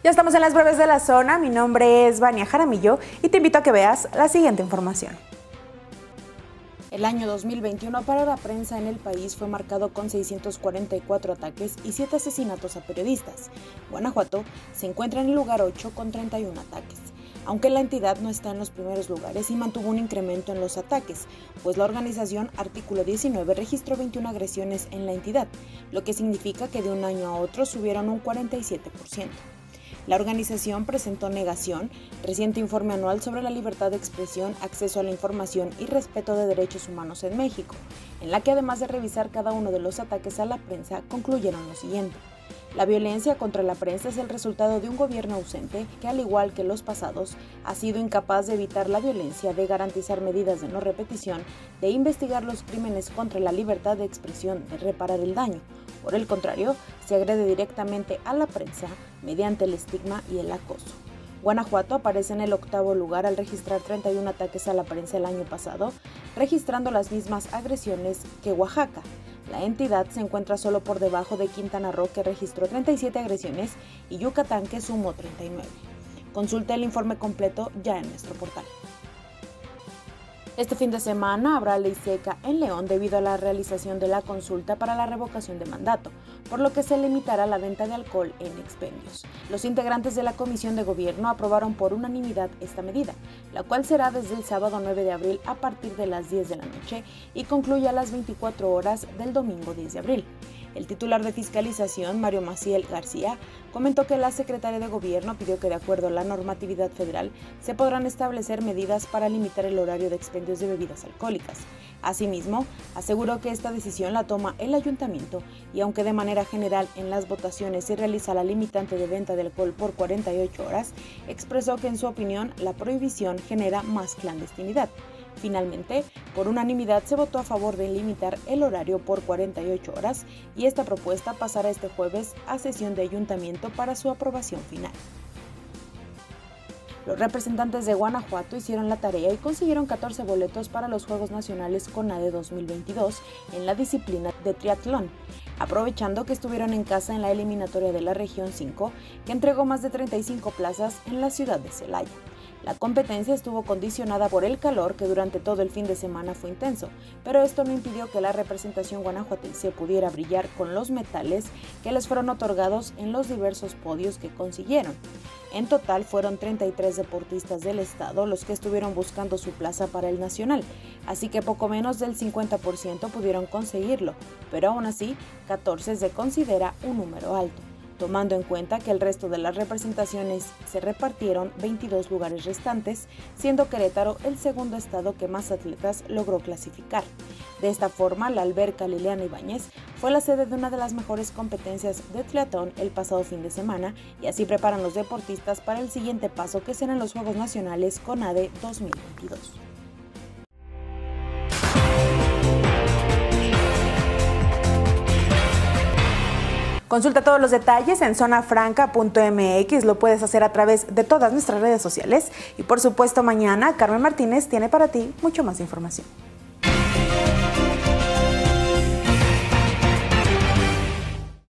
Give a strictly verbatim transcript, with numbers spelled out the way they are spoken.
Ya estamos en las breves de la zona, mi nombre es Vania Jaramillo y te invito a que veas la siguiente información. El año dos mil veintiuno para la prensa en el país fue marcado con seiscientos cuarenta y cuatro ataques y siete asesinatos a periodistas. Guanajuato se encuentra en el lugar ocho con treinta y uno ataques, aunque la entidad no está en los primeros lugares y mantuvo un incremento en los ataques, pues la organización Artículo diecinueve registró veintiuna agresiones en la entidad, lo que significa que de un año a otro subieron un cuarenta y siete por ciento. La organización presentó Negación, reciente informe anual sobre la libertad de expresión, acceso a la información y respeto de derechos humanos en México, en la que además de revisar cada uno de los ataques a la prensa, concluyeron lo siguiente. La violencia contra la prensa es el resultado de un gobierno ausente que, al igual que los pasados, ha sido incapaz de evitar la violencia, de garantizar medidas de no repetición, de investigar los crímenes contra la libertad de expresión, de reparar el daño. Por el contrario, se agrede directamente a la prensa mediante el estigma y el acoso. Guanajuato aparece en el octavo lugar al registrar treinta y uno ataques a la prensa el año pasado, registrando las mismas agresiones que Oaxaca. La entidad se encuentra solo por debajo de Quintana Roo, que registró treinta y siete agresiones, y Yucatán, que sumó treinta y nueve. Consulta el informe completo ya en nuestro portal. Este fin de semana habrá ley seca en León debido a la realización de la consulta para la revocación de mandato, por lo que se limitará la venta de alcohol en expendios. Los integrantes de la Comisión de Gobierno aprobaron por unanimidad esta medida, la cual será desde el sábado nueve de abril a partir de las diez de la noche y concluye a las veinticuatro horas del domingo diez de abril. El titular de Fiscalización, Mario Maciel García, comentó que la Secretaría de Gobierno pidió que, de acuerdo a la normatividad federal, se podrán establecer medidas para limitar el horario de expendios de bebidas alcohólicas. Asimismo, aseguró que esta decisión la toma el ayuntamiento y, aunque de manera general en las votaciones se realiza la limitante de venta de alcohol por cuarenta y ocho horas, expresó que, en su opinión, la prohibición genera más clandestinidad. Finalmente, por unanimidad se votó a favor de limitar el horario por cuarenta y ocho horas y esta propuesta pasará este jueves a sesión de ayuntamiento para su aprobación final. Los representantes de Guanajuato hicieron la tarea y consiguieron catorce boletos para los Juegos Nacionales CONADE dos mil veintidós en la disciplina de triatlón, aprovechando que estuvieron en casa en la eliminatoria de la región cinco, que entregó más de treinta y cinco plazas en la ciudad de Celaya. La competencia estuvo condicionada por el calor, que durante todo el fin de semana fue intenso, pero esto no impidió que la representación guanajuatense pudiera brillar con los metales que les fueron otorgados en los diversos podios que consiguieron. En total fueron treinta y tres deportistas del estado los que estuvieron buscando su plaza para el nacional, así que poco menos del cincuenta por ciento pudieron conseguirlo, pero aún así, catorce se considera un número alto, tomando en cuenta que el resto de las representaciones se repartieron veintidós lugares restantes, siendo Querétaro el segundo estado que más atletas logró clasificar. De esta forma, la alberca Liliana Ibáñez fue la sede de una de las mejores competencias de triatlón el pasado fin de semana y así preparan los deportistas para el siguiente paso, que serán los Juegos Nacionales CONADE dos mil veintidós. Consulta todos los detalles en zona franca punto m x, lo puedes hacer a través de todas nuestras redes sociales y por supuesto mañana Carmen Martínez tiene para ti mucho más información.